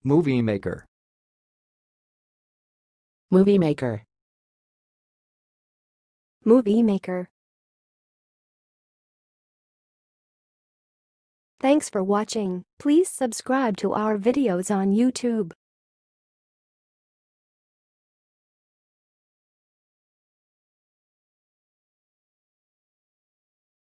Moviemaker. Moviemaker. Moviemaker. Thanks for watching. Please subscribe to our videos on YouTube.